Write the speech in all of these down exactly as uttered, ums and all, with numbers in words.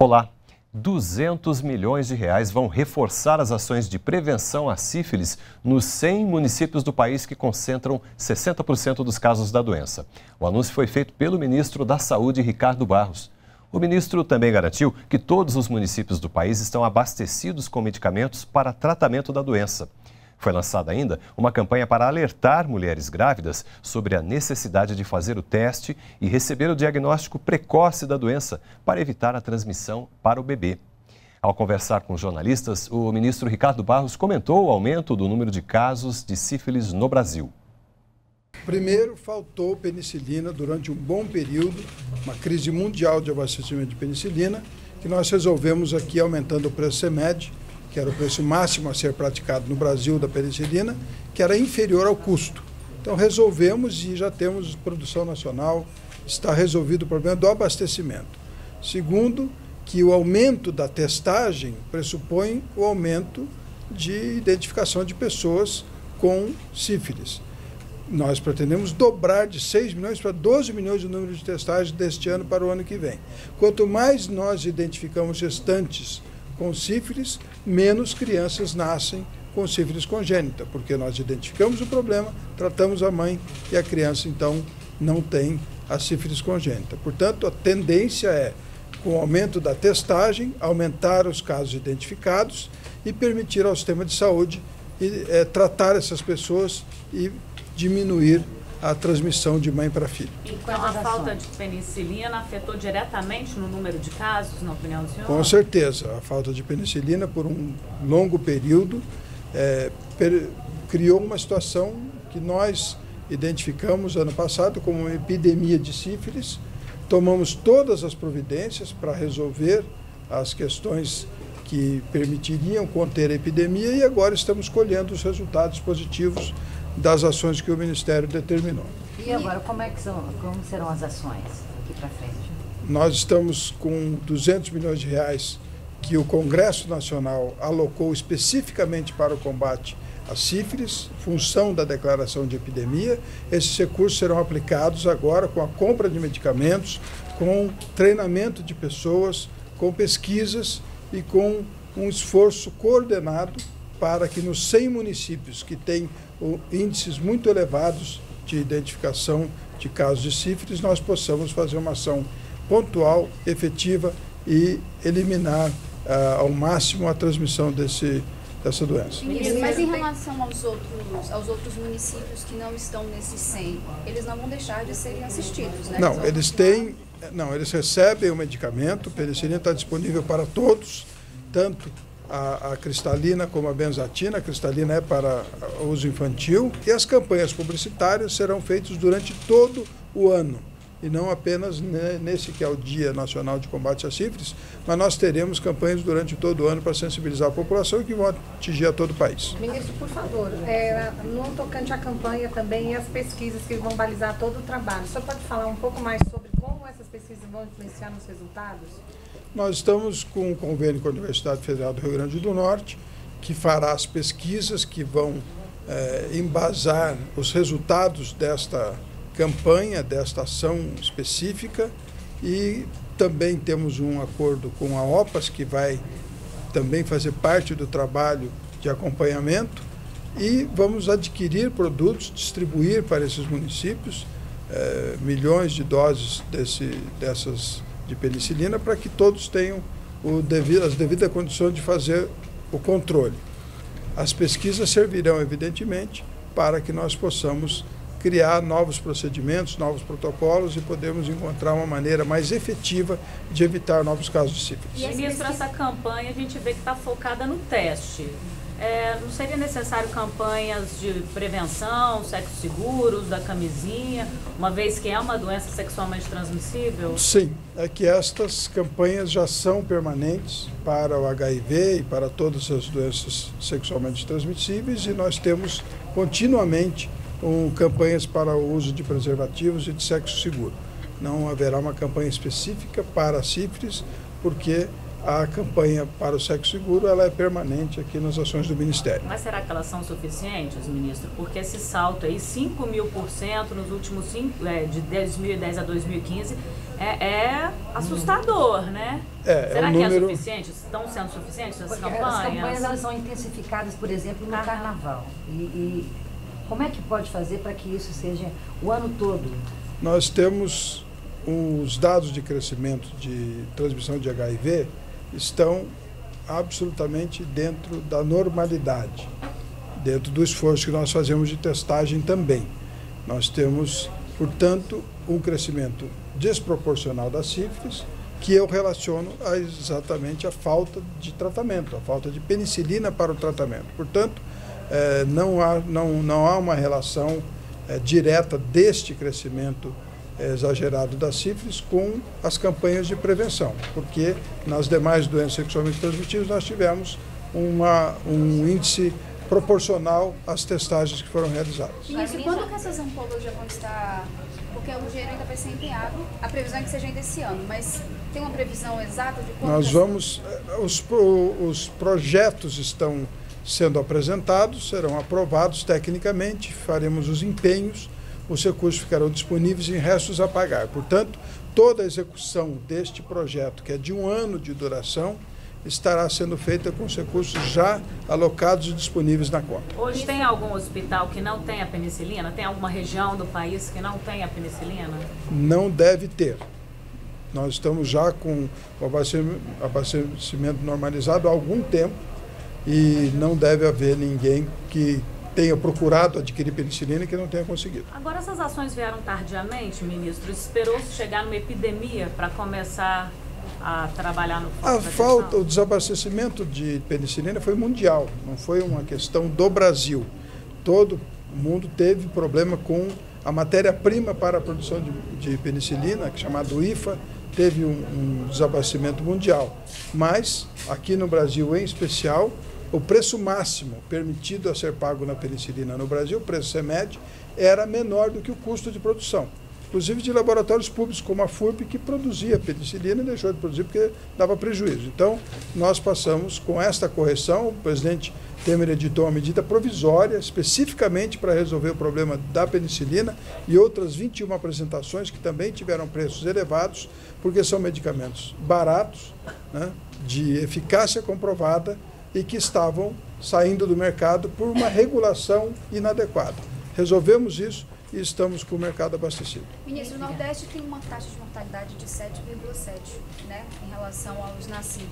Olá! duzentos milhões de reais vão reforçar as ações de prevenção à sífilis nos cem municípios do país que concentram sessenta por cento dos casos da doença. O anúncio foi feito pelo ministro da Saúde, Ricardo Barros. O ministro também garantiu que todos os municípios do país estão abastecidos com medicamentos para tratamento da doença. Foi lançada ainda uma campanha para alertar mulheres grávidas sobre a necessidade de fazer o teste e receber o diagnóstico precoce da doença para evitar a transmissão para o bebê. Ao conversar com jornalistas, o ministro Ricardo Barros comentou o aumento do número de casos de sífilis no Brasil. Primeiro, faltou penicilina durante um bom período, uma crise mundial de abastecimento de penicilina, que nós resolvemos aqui aumentando o preço CEMED, que era o preço máximo a ser praticado no Brasil da penicilina, que era inferior ao custo. Então resolvemos e já temos produção nacional, está resolvido o problema do abastecimento. Segundo, que o aumento da testagem pressupõe o aumento de identificação de pessoas com sífilis. Nós pretendemos dobrar de seis milhões para doze milhões o número de testagens deste ano para o ano que vem. Quanto mais nós identificamos gestantes com sífilis, menos crianças nascem com sífilis congênita, porque nós identificamos o problema, tratamos a mãe e a criança, então, não tem a sífilis congênita. Portanto, a tendência é, com o aumento da testagem, aumentar os casos identificados e permitir ao sistema de saúde e, é, tratar essas pessoas e diminuir a transmissão de mãe para filho. Então, a falta de penicilina afetou diretamente no número de casos, na opinião do senhor? Com certeza. A falta de penicilina, por um longo período, é, per, criou uma situação que nós identificamos ano passado como uma epidemia de sífilis. Tomamos todas as providências para resolver as questões que permitiriam conter a epidemia e agora estamos colhendo os resultados positivos das ações que o Ministério determinou. E agora, como, é que são, como serão as ações aqui para frente? Nós estamos com duzentos milhões de reais que o Congresso Nacional alocou especificamente para o combate à sífilis, função da declaração de epidemia. Esses recursos serão aplicados agora com a compra de medicamentos, com treinamento de pessoas, com pesquisas e com um esforço coordenado para que nos cem municípios que têm índices muito elevados de identificação de casos de sífilis, nós possamos fazer uma ação pontual, efetiva e eliminar uh, ao máximo a transmissão desse, dessa doença. Ministro, mas em relação aos outros, aos outros municípios que não estão nesse cem, eles não vão deixar de serem assistidos, né? Não, eles têm, não, eles recebem o medicamento, a penicilina está disponível para todos, tanto A, a cristalina como a benzatina. A cristalina é para uso infantil e as campanhas publicitárias serão feitas durante todo o ano e não apenas nesse que é o Dia Nacional de Combate à Sífilis, mas nós teremos campanhas durante todo o ano para sensibilizar a população e que vão atingir a todo o país. Ministro, por favor, é, no tocante à campanha também e as pesquisas que vão balizar todo o trabalho, o senhor pode falar um pouco mais sobre como essas pesquisas vão influenciar nos resultados? Nós estamos com um convênio com a Universidade Federal do Rio Grande do Norte, que fará as pesquisas que vão é, embasar os resultados desta campanha, desta ação específica, e também temos um acordo com a OPAS, que vai também fazer parte do trabalho de acompanhamento, e vamos adquirir produtos, distribuir para esses municípios é, milhões de doses desse, dessas de penicilina para que todos tenham o devido, as devidas condições de fazer o controle. As pesquisas servirão, evidentemente, para que nós possamos criar novos procedimentos, novos protocolos e podemos encontrar uma maneira mais efetiva de evitar novos casos de sífilis. Ministro, essa campanha a gente vê que está focada no teste. É, não seria necessário campanhas de prevenção, sexo seguro, uso da camisinha, uma vez que é uma doença sexualmente transmissível? Sim, é que estas campanhas já são permanentes para o H I V e para todas as doenças sexualmente transmissíveis e nós temos continuamente um, campanhas para o uso de preservativos e de sexo seguro. Não haverá uma campanha específica para a sífilis, porque a campanha para o sexo seguro ela é permanente aqui nas ações do Ministério. Mas será que elas são suficientes, ministro? Porque esse salto aí, cinco mil por cento nos últimos cinco, é, de dois mil e dez a dois mil e quinze, é, é assustador, né? É, será é um que número... é suficiente? Estão sendo suficientes essas Porque campanhas? as campanhas elas são intensificadas, por exemplo, no carnaval. E, e como é que pode fazer para que isso seja o ano todo? Nós temos os dados de crescimento de transmissão de H I V estão absolutamente dentro da normalidade, dentro do esforço que nós fazemos de testagem também. Nós temos, portanto, um crescimento desproporcional da sífilis, que eu relaciono a exatamente a falta de tratamento, a falta de penicilina para o tratamento. Portanto, eh, não há, não, não há uma relação eh, direta deste crescimento exagerado da sífilis com as campanhas de prevenção, porque nas demais doenças sexualmente transmissíveis nós tivemos uma, um índice proporcional às testagens que foram realizadas. Isso, e quando que essas ampolas já vão estar... Porque o dinheiro ainda vai ser empenhado, a previsão é que seja ainda esse ano, mas tem uma previsão exata de quando... Nós vamos... Os, os projetos estão sendo apresentados, serão aprovados tecnicamente, faremos os empenhos, os recursos ficarão disponíveis e restos a pagar. Portanto, toda a execução deste projeto, que é de um ano de duração, estará sendo feita com os recursos já alocados e disponíveis na conta. Hoje tem algum hospital que não tem a penicilina? Tem alguma região do país que não tem a penicilina? Não deve ter. Nós estamos já com o abastecimento normalizado há algum tempo e não deve haver ninguém que tenha procurado adquirir penicilina e que não tenha conseguido. Agora, essas ações vieram tardiamente, ministro? Esperou-se chegar numa epidemia para começar a trabalhar no foco A da falta, questão? o desabastecimento de penicilina foi mundial, não foi uma questão do Brasil. Todo mundo teve problema com a matéria-prima para a produção de, de penicilina, que é chamado I F A, teve um, um desabastecimento mundial. Mas, aqui no Brasil em especial, o preço máximo permitido a ser pago na penicilina no Brasil, o preço CEMED, era menor do que o custo de produção. Inclusive de laboratórios públicos como a FURB, que produzia penicilina e deixou de produzir porque dava prejuízo. Então, nós passamos com esta correção, o presidente Temer editou uma medida provisória, especificamente para resolver o problema da penicilina e outras vinte e uma apresentações que também tiveram preços elevados, porque são medicamentos baratos, né, de eficácia comprovada, e que estavam saindo do mercado por uma regulação inadequada. Resolvemos isso e estamos com o mercado abastecido. Ministro, o Nordeste tem uma taxa de mortalidade de sete vírgula sete, né, em relação aos nascidos.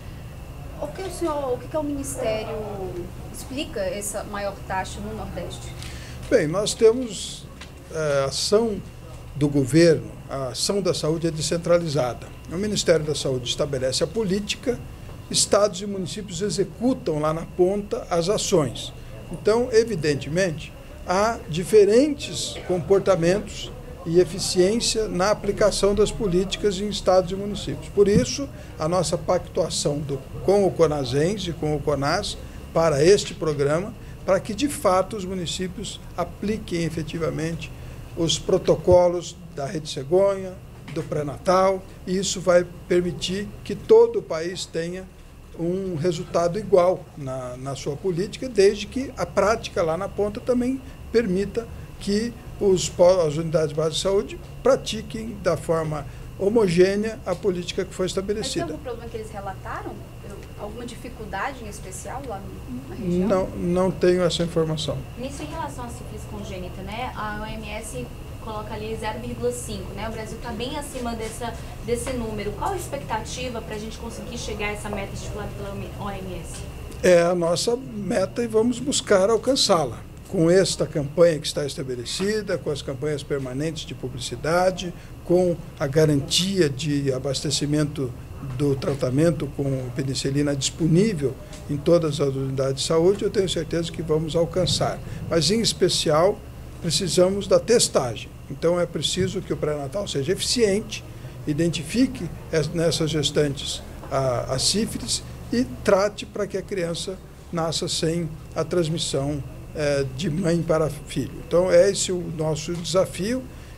O que o senhor, o que, que o Ministério explica essa maior taxa no Nordeste? Bem, nós temos a ação do governo, a ação da saúde é descentralizada. O Ministério da Saúde estabelece a política, estados e municípios executam lá na ponta as ações. Então, evidentemente, há diferentes comportamentos e eficiência na aplicação das políticas em estados e municípios. Por isso, a nossa pactuação do, com o CONASENS e com o CONAS para este programa, para que, de fato, os municípios apliquem efetivamente os protocolos da Rede Cegonha, do pré-natal, e isso vai permitir que todo o país tenha um resultado igual na, na sua política, desde que a prática lá na ponta também permita que os, as unidades básicas de saúde pratiquem da forma homogênea a política que foi estabelecida. Mas tem algum problema que eles relataram? Alguma dificuldade em especial lá na região? Não, não tenho essa informação. Nisso, em relação à sífilis congênita, né, a O M S coloca ali zero vírgula cinco, né? O Brasil está bem acima dessa, desse número. Qual a expectativa para a gente conseguir chegar a essa meta estipulada pela O M S? É a nossa meta e vamos buscar alcançá-la. Com esta campanha que está estabelecida, com as campanhas permanentes de publicidade, com a garantia de abastecimento do tratamento com penicilina disponível em todas as unidades de saúde, eu tenho certeza que vamos alcançar. Mas, em especial, precisamos da testagem. Então, é preciso que o pré-natal seja eficiente, identifique nessas gestantes a, a sífilis e trate para que a criança nasça sem a transmissão é, de mãe para filho. Então, é esse o nosso desafio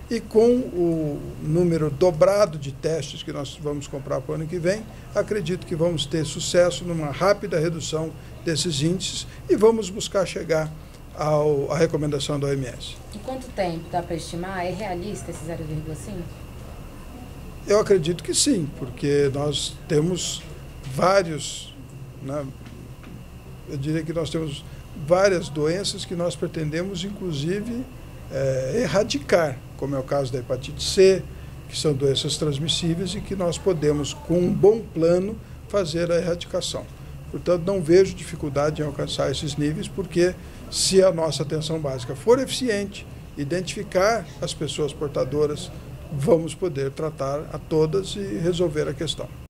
E com o número dobrado de testes que nós vamos comprar para o ano que vem, acredito que vamos ter sucesso numa rápida redução desses índices e vamos buscar chegar ao, à recomendação da O M S. Em quanto tempo dá para estimar? É realista esse zero vírgula cinco? Eu acredito que sim, porque nós temos vários, né, eu diria que nós temos várias doenças que nós pretendemos, inclusive, é, erradicar, como é o caso da hepatite C, que são doenças transmissíveis e que nós podemos, com um bom plano, fazer a erradicação. Portanto, não vejo dificuldade em alcançar esses níveis, porque se a nossa atenção básica for eficiente, identificar as pessoas portadoras, vamos poder tratar a todas e resolver a questão.